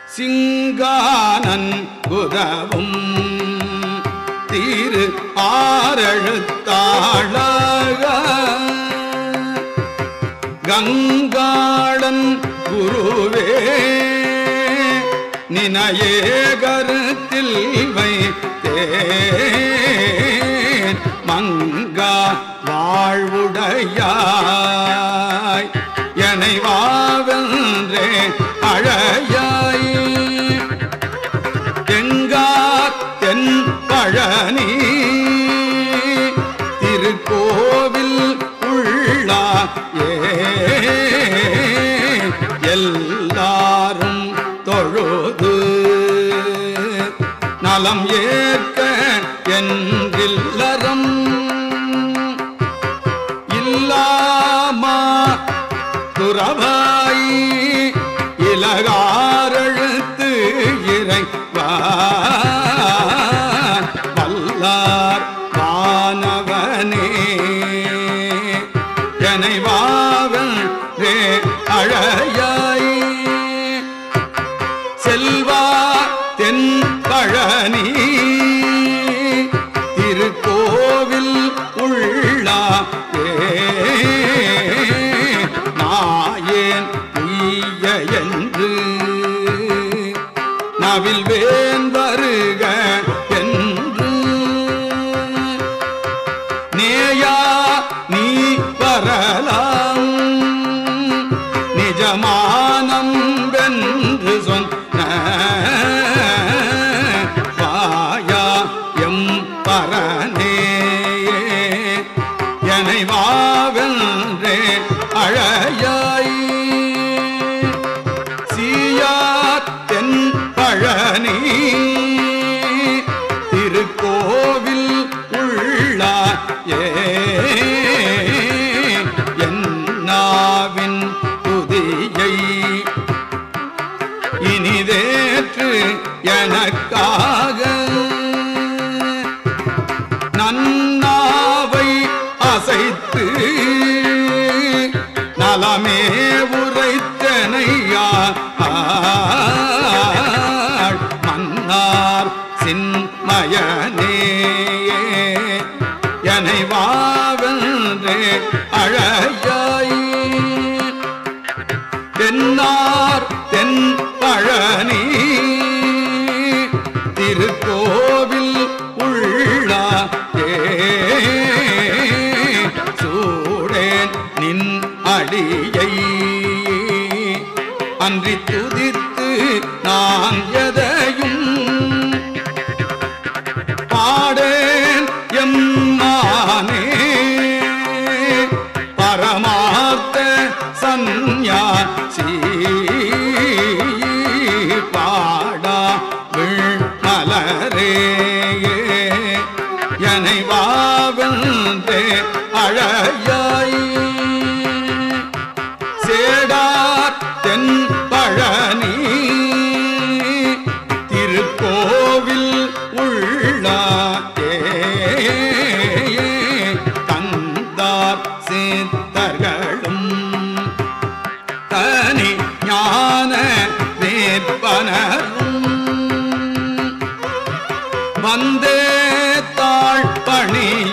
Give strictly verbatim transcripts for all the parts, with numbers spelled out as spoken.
சிங்கானன் உதவும் திரு ஆறெழுத்தாளக கங்காளன் குருவே நினையே கருத்தில் வைத்தேன் மங்கா வாழ்வுடையாய் என்னை வாவென்றே அழையாய் எங்கார் தென் பழனி திருக்கோவில் உள்ளா ஏ எல்லாரும் தொழுது நலம் ஏற்க என்றில்லறம் இல்லாமா துறவாய் இலகாரெழுத்து இறைவா வல்லார் வானவனே என்னை வாவென்றே அழையாய் செல்வா தென் பழனி திருக்கோவில் உள்ளா நாயேன் உய்ய என்று நவில் வேன் வருக என்று நேயா நீ வரலாம் நிஜமானம் வென்று சொன்ன வாயா எம் பரனே என்னை வாவென்றே அழையாய் சீயார் தென் பழனி திருக்கோவில் உள்ளா ஏ என்னாவின் துதியை இனிதேற்று எனக்காக நன்னாவை அசைத்து நலமே உரைத்தனையா மன்னார் சின்மயனே என்னை வாவென்றே அழையாய் தென்னார் தென் பழனி திருக்கோவில் உள்ளா ஏ சூடேன் நின் அடியை அன்றி துதித்து நான் எதையும் பாடேன் எம்மானே பரமார்த்த சந்நியாசி பாடா விண்மலரே என்னை வாவென்றே அழையாய் சேடார் தென் பழனி திருக்கோவில் உள்ளா தந்தார் சித்தர்களும் தனி ஞான வேற்பனரும் வந்தே தாழ் பணிய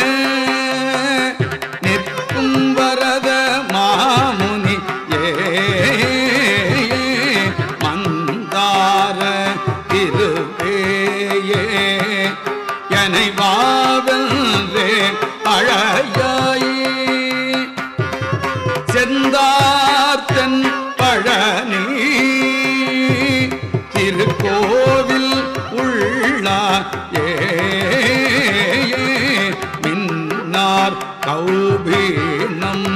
நிற்கும் வரத மாமுனி ஏ மந்தார திருவேயே என்னை வாவென்றே அழையாய் செந்தார் தென் பழனி திருக்கோவில் உள்ளா ஏ மின்னார் கௌபீனம்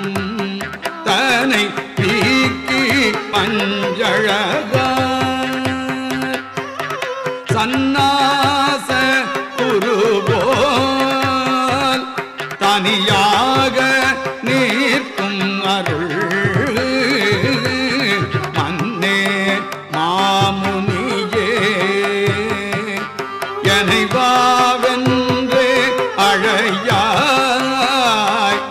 தனை தீக்கி பஞ்சழக சன்னாச குருபோல் தனியாக நிற்கும் அருள் மன்னே மாமுனியே என்னை வாவென்றே அழையாய்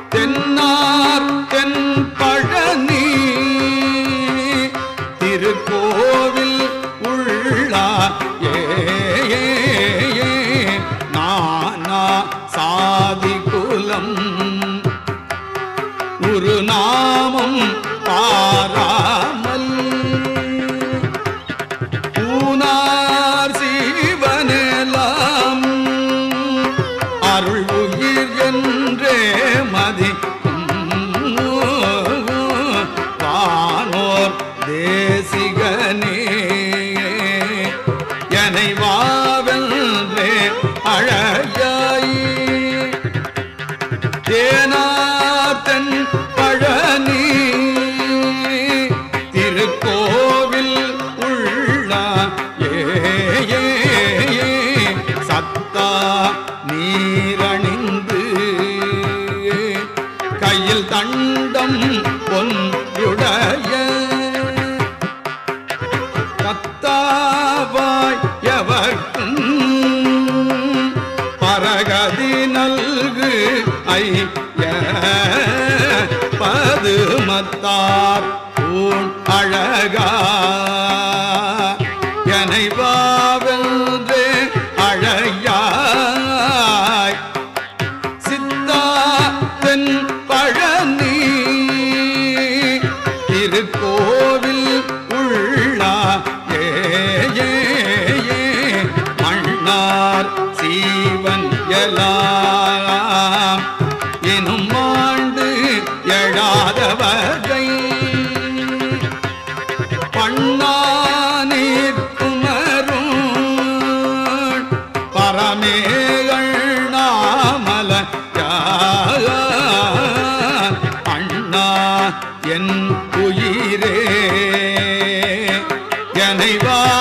தென்னார் தென் பழனி திருக்கு குருநாமம் பாராமல் ஊனார் சீவனெல்லாம் அருள் உயிர் என்றே மதிக்கும் வானோர் தேசிகனே என்னை வாவென்றே அழையாய் தேனார்த்தன் பழனி திருக்கோவில் உள்ள ஏ சத்தா நீரணிந்து கையில் தண்டம் பொன்றுடைய கத்தாவாய் எவர்க்கும் பரகதி நல்கு ஐய பதுமத்தார் ஊன் அழகா என்னை வாவென்றே அழையாய் சித்தா தென் பழனி திருக்கோவில் உள்ள ஏ மண்ணார் சீவன் எல்லாம் எனும் ஆண்டு எழாத வகை பண்ணானீர் குமரும் பரமேகள் நாமல அண்ணா என் உயிரே என்னை வா